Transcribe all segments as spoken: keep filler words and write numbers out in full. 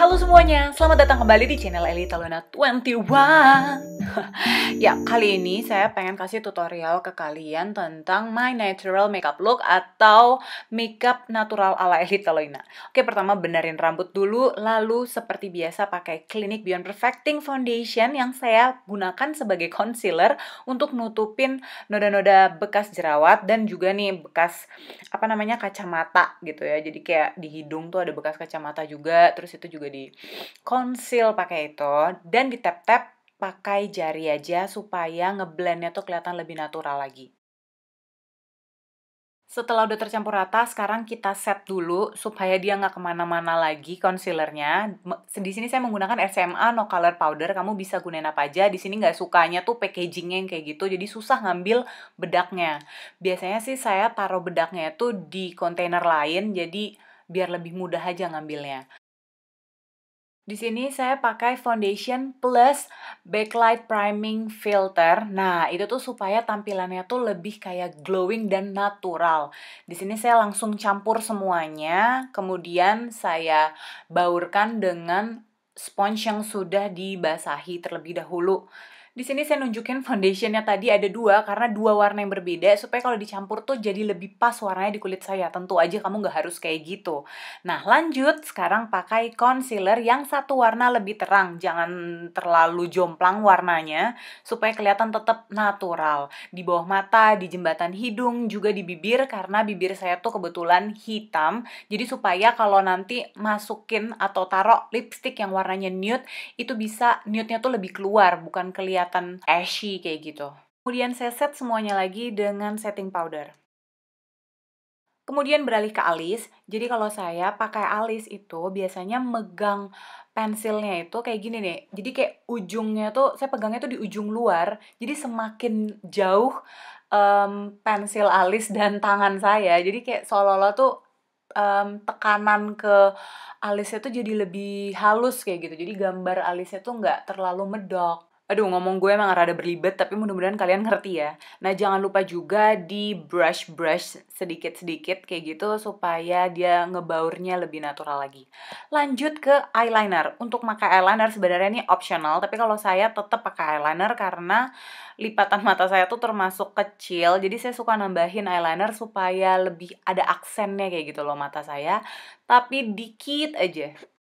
Halo semuanya, selamat datang kembali di channel Elita Luna dua puluh satu. Ya, kali ini saya pengen kasih tutorial ke kalian tentang my natural makeup look atau makeup natural ala Elita Luna. Oke, pertama benerin rambut dulu, lalu seperti biasa pakai Clinique Beyond Perfecting Foundation yang saya gunakan sebagai concealer untuk nutupin noda-noda bekas jerawat dan juga nih bekas apa namanya kacamata gitu ya. Jadi kayak di hidung tuh ada bekas kacamata juga, terus itu juga di conceal pakai itu dan di tap-tap pakai jari aja supaya ngeblendnya tuh kelihatan lebih natural lagi. Setelah udah tercampur rata, sekarang kita set dulu supaya dia nggak kemana-mana lagi concealernya. Di sini saya menggunakan R C M A No Color Powder. Kamu bisa gunain apa aja. Di sini nggak sukanya tuh packagingnya yang kayak gitu, jadi susah ngambil bedaknya. Biasanya sih saya taruh bedaknya tuh di kontainer lain, jadi biar lebih mudah aja ngambilnya. Di sini saya pakai foundation plus backlight priming filter. Nah, itu tuh supaya tampilannya tuh lebih kayak glowing dan natural. Di sini saya langsung campur semuanya, kemudian saya baurkan dengan sponge yang sudah dibasahi terlebih dahulu. Di sini saya nunjukin foundationnya tadi ada dua, karena dua warna yang berbeda, supaya kalau dicampur tuh jadi lebih pas warnanya di kulit saya. Tentu aja kamu nggak harus kayak gitu. Nah, lanjut, sekarang pakai concealer yang satu warna lebih terang. Jangan terlalu jomplang warnanya, supaya kelihatan tetap natural. Di bawah mata, di jembatan hidung, juga di bibir, karena bibir saya tuh kebetulan hitam. Jadi supaya kalau nanti masukin atau taruh lipstick yang warnanya nude, itu bisa nude-nya tuh lebih keluar, bukan kelihatan ashy kayak gitu. Kemudian saya set semuanya lagi dengan setting powder. Kemudian beralih ke alis. Jadi kalau saya pakai alis itu biasanya megang pensilnya itu kayak gini nih. Jadi kayak ujungnya tuh, saya pegangnya tuh di ujung luar. Jadi semakin jauh um, pensil alis dan tangan saya. Jadi kayak seolah-olah tuh um, tekanan ke alisnya tuh jadi lebih halus kayak gitu. Jadi gambar alisnya tuh nggak terlalu medok. Aduh, ngomong gue emang rada berlibet, tapi mudah-mudahan kalian ngerti ya. Nah, jangan lupa juga di brush-brush sedikit-sedikit kayak gitu, supaya dia ngebaurnya lebih natural lagi. Lanjut ke eyeliner. Untuk pakai eyeliner sebenarnya ini optional, tapi kalau saya tetap pakai eyeliner karena lipatan mata saya tuh termasuk kecil, jadi saya suka nambahin eyeliner supaya lebih ada aksennya kayak gitu loh mata saya, tapi dikit aja.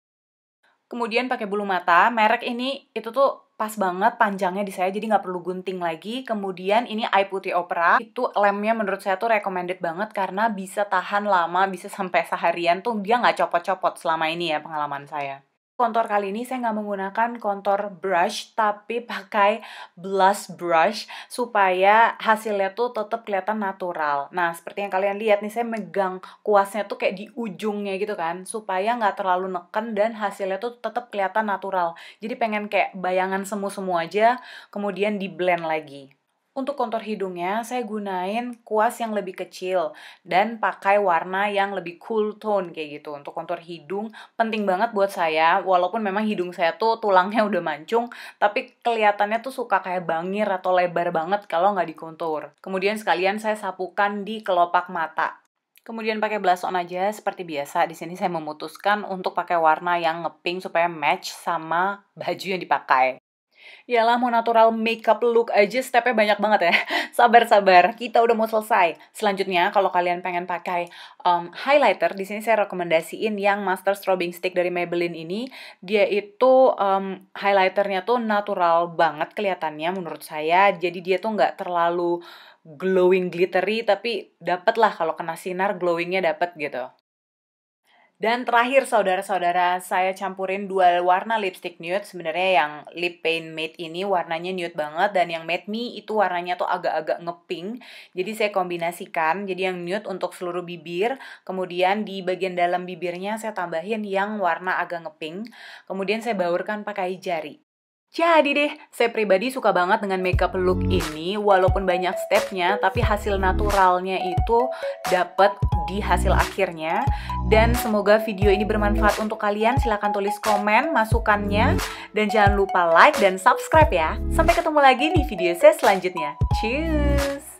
Kemudian pakai bulu mata, merek ini itu tuh pas banget panjangnya di saya, jadi nggak perlu gunting lagi. Kemudian ini Eye Putty Opera, itu lemnya menurut saya tuh recommended banget karena bisa tahan lama, bisa sampai seharian tuh dia nggak copot-copot selama ini ya pengalaman saya. Kontor kali ini saya nggak menggunakan kontor brush, tapi pakai blush brush supaya hasilnya tuh tetap kelihatan natural. Nah, seperti yang kalian lihat nih, saya megang kuasnya tuh kayak di ujungnya gitu kan, supaya nggak terlalu neken dan hasilnya tuh tetap kelihatan natural. Jadi pengen kayak bayangan semu-semu aja, kemudian di blend lagi. Untuk kontur hidungnya, saya gunain kuas yang lebih kecil dan pakai warna yang lebih cool tone kayak gitu. Untuk kontur hidung, penting banget buat saya, walaupun memang hidung saya tuh tulangnya udah mancung, tapi kelihatannya tuh suka kayak bangir atau lebar banget kalau nggak dikontur. Kemudian sekalian saya sapukan di kelopak mata. Kemudian pakai blush on aja seperti biasa. Di sini saya memutuskan untuk pakai warna yang ngepink supaya match sama baju yang dipakai. Yalah, mau natural makeup look aja stepnya banyak banget ya. Sabar-sabar, kita udah mau selesai. Selanjutnya, kalau kalian pengen pakai um, highlighter, di sini saya rekomendasiin yang Master Strobing Stick dari Maybelline ini. Dia itu um, highlighternya tuh natural banget kelihatannya menurut saya. Jadi dia tuh nggak terlalu glowing glittery, tapi dapet lah kalau kena sinar glowingnya dapet gitu. Dan terakhir saudara-saudara, saya campurin dua warna lipstick nude. Sebenarnya yang Lip Paint Matte ini warnanya nude banget, dan yang Matte Me itu warnanya tuh agak-agak ngepink. Jadi saya kombinasikan, jadi yang nude untuk seluruh bibir, kemudian di bagian dalam bibirnya saya tambahin yang warna agak ngepink. Kemudian saya baurkan pakai jari. Jadi deh, saya pribadi suka banget dengan makeup look ini, walaupun banyak stepnya, tapi hasil naturalnya itu dapet di hasil akhirnya. Dan semoga video ini bermanfaat untuk kalian. Silahkan tulis komen masukannya, dan jangan lupa like dan subscribe ya. Sampai ketemu lagi di video saya selanjutnya. Cheers!